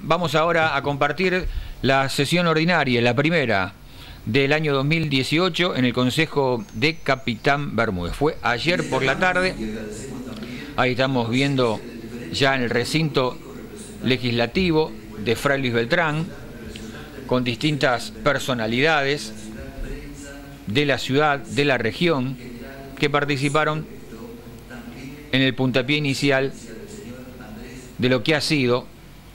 vamos ahora a compartir la sesión ordinaria, la primera del año 2018 en el Consejo de Capitán Bermúdez. Fue ayer por la tarde. Ahí estamos viendo ya en el recinto legislativo de Fray Luis Beltrán, con distintas personalidades de la ciudad, de la región, que participaron en el puntapié inicial de lo que ha sido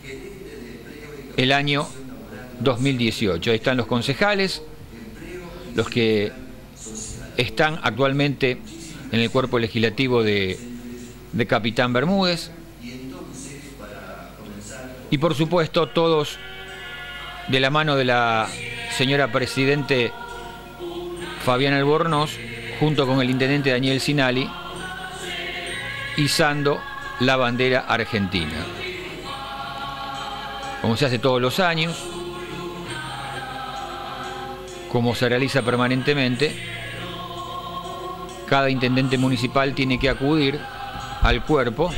el año 2018. Ahí están los concejales, los que están actualmente en el cuerpo legislativo de Capitán Bermúdez, y por supuesto todos de la mano de la señora Presidente Fabiana Albornoz, junto con el intendente Daniel Sinali, izando la bandera argentina, como se hace todos los años, como se realiza permanentemente. Cada intendente municipal tiene que acudir al cuerpo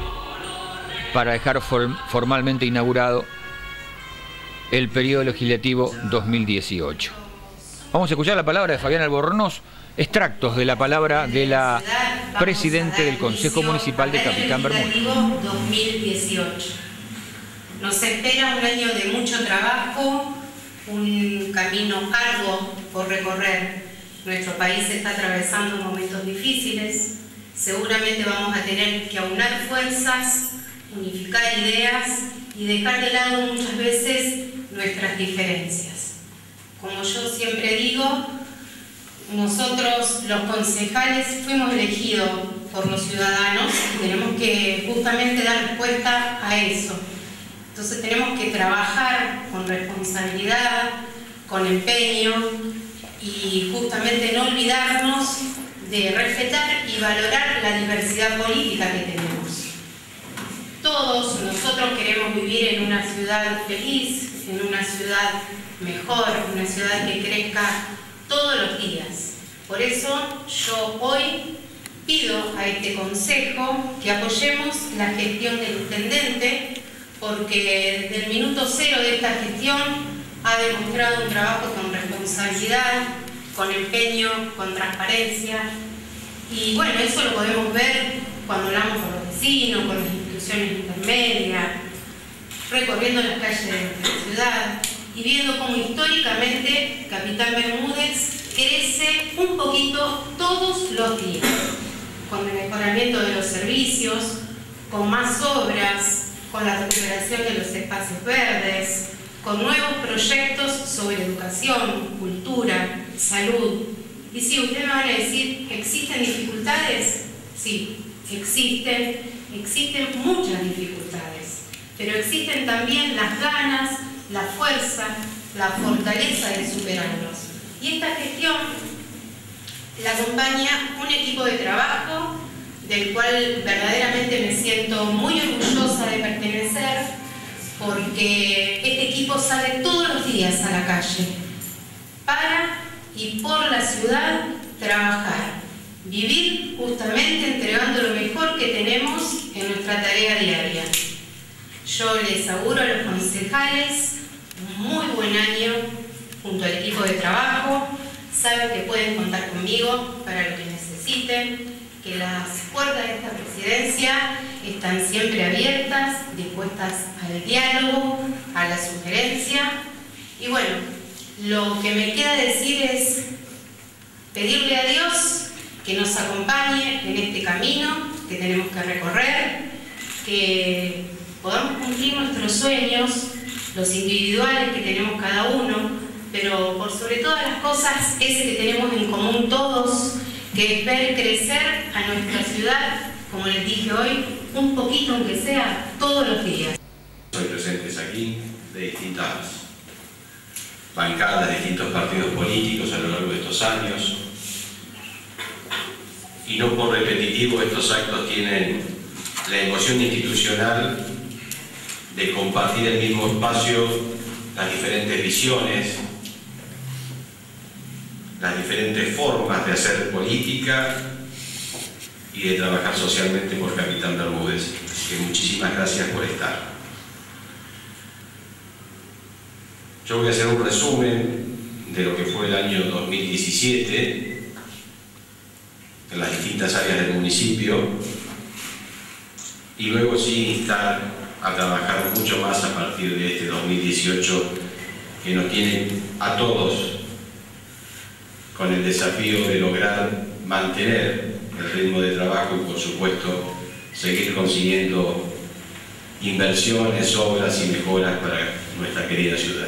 para dejar formalmente inaugurado el periodo legislativo 2018. Vamos a escuchar la palabra de Fabiana Albornoz, extractos de la palabra de la Presidente del Consejo Municipal de Capitán Bermúdez. 2018. Nos espera un año de mucho trabajo, un camino arduo por recorrer. Nuestro país está atravesando momentos difíciles. Seguramente vamos a tener que aunar fuerzas, unificar ideas y dejar de lado muchas veces nuestras diferencias. Como yo siempre digo, nosotros los concejales fuimos elegidos por los ciudadanos y tenemos que justamente dar respuesta a eso. Entonces tenemos que trabajar con responsabilidad, con empeño y justamente no olvidarnos de respetar y valorar la diversidad política que tenemos. Todos nosotros queremos vivir en una ciudad feliz, en una ciudad mejor, una ciudad que crezca todos los días. Por eso yo hoy pido a este consejo que apoyemos la gestión del intendente, porque desde el minuto cero de esta gestión ha demostrado un trabajo con responsabilidad, con empeño, con transparencia. Y bueno, eso lo podemos ver cuando hablamos con los vecinos, con las instituciones intermedias, recorriendo las calles de nuestra ciudad y viendo cómo históricamente Capitán Bermúdez crece un poquito todos los días, con el mejoramiento de los servicios, con más obras, con la recuperación de los espacios verdes, con nuevos proyectos sobre educación, cultura, salud. Y sí, ustedes me van a decir, ¿existen dificultades? Sí, existen muchas dificultades, pero existen también las ganas, la fuerza, la fortaleza de superarlos. Y esta gestión la acompaña un equipo de trabajo del cual verdaderamente me siento muy orgullosa de pertenecer, porque este equipo sale todos los días a la calle para y por la ciudad trabajar, vivir justamente entregando lo mejor que tenemos en nuestra tarea diaria. Yo les auguro a los concejales un muy buen año junto al equipo de trabajo. Saben que pueden contar conmigo para lo que necesiten, que las puertas de esta presidencia están siempre abiertas, dispuestas al diálogo, a la sugerencia. Y bueno, lo que me queda decir es pedirle a Dios que nos acompañe en este camino que tenemos que recorrer, que podamos cumplir nuestros sueños, los individuales que tenemos cada uno, pero por sobre todas las cosas, ese que tenemos en común todos, que es ver crecer a nuestra ciudad, como les dije hoy, un poquito aunque sea, todos los días. Soy presentes aquí de distintas bancadas, de distintos partidos políticos a lo largo de estos años, y no por repetitivo estos actos tienen la emoción institucional de compartir el mismo espacio, las diferentes visiones, las diferentes formas de hacer política y de trabajar socialmente por Capitán Bermúdez. Así que muchísimas gracias por estar. Yo voy a hacer un resumen de lo que fue el año 2017 en las distintas áreas del municipio y luego sí instar a trabajar mucho más a partir de este 2018 que nos tiene a todos con el desafío de lograr mantener el ritmo de trabajo y por supuesto seguir consiguiendo inversiones, obras y mejoras para nuestra querida ciudad.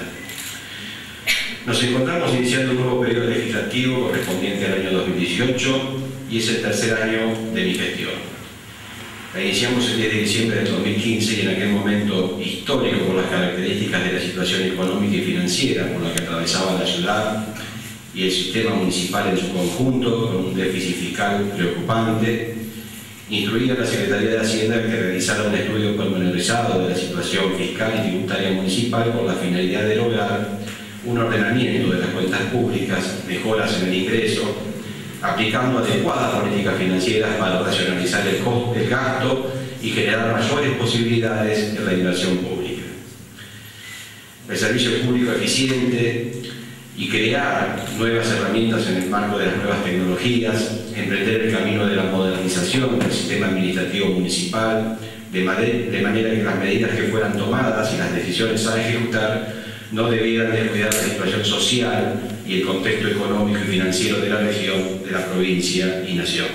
Nos encontramos iniciando un nuevo periodo legislativo correspondiente al año 2018 y es el tercer año de mi gestión. La iniciamos el 10 de diciembre del 2015 y en aquel momento histórico por las características de la situación económica y financiera por la que atravesaba la ciudad y el sistema municipal en su conjunto, con un déficit fiscal preocupante, instruí a la Secretaría de Hacienda que realizara un estudio pormenorizado de la situación fiscal y tributaria municipal con la finalidad de lograr un ordenamiento de las cuentas públicas, mejoras en el ingreso, aplicando adecuadas políticas financieras para racionalizar el costo del gasto y generar mayores posibilidades en la inversión pública. El servicio público eficiente y crear nuevas herramientas en el marco de las nuevas tecnologías, emprender el camino de la modernización del sistema administrativo municipal, de manera que las medidas que fueran tomadas y las decisiones a ejecutar no debieran descuidar la situación social y el contexto económico y financiero de la región, de la provincia y nación.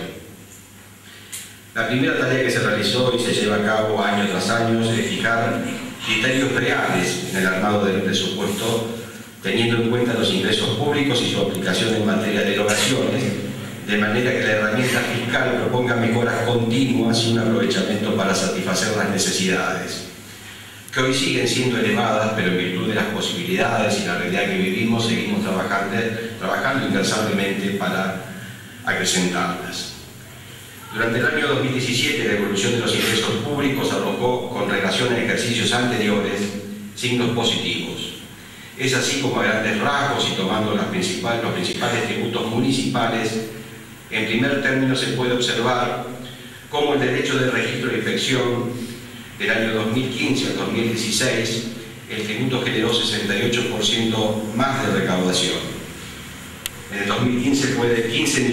La primera tarea que se realizó y se lleva a cabo año tras año es fijar criterios reales en el armado del presupuesto, teniendo en cuenta los ingresos públicos y su aplicación en materia de erogaciones, de manera que la herramienta fiscal proponga mejoras continuas y un aprovechamiento para satisfacer las necesidades, que hoy siguen siendo elevadas, pero en virtud de las posibilidades y la realidad que vivimos, seguimos trabajando incansablemente para acrecentarlas. Durante el año 2017, la evolución de los ingresos públicos arrojó, con relación a ejercicios anteriores, signos positivos. Es así como a grandes rasgos y tomando los principales tributos municipales, en primer término se puede observar cómo el derecho de registro e inspección del año 2015 al 2016, el tributo generó 68% más de recaudación. En el 2015 fue de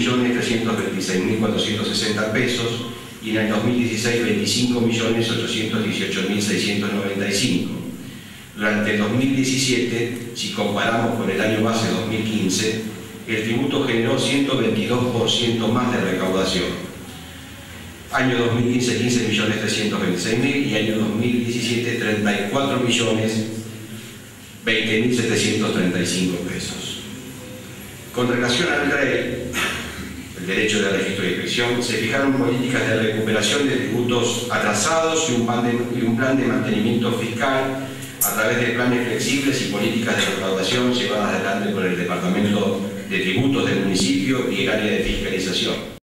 15.326.460 pesos y en el 2016 25.818.695. Durante el 2017, si comparamos con el año base 2015, el tributo generó 122% más de recaudación. Año 2015, 15.326.000 y año 2017, 34.020.735 pesos. Con relación al REI, el derecho de registro y inspección, se fijaron políticas de recuperación de tributos atrasados y un plan de mantenimiento fiscal a través de planes flexibles y políticas de recaudación llevadas adelante por el Departamento de Tributos del municipio y el área de fiscalización.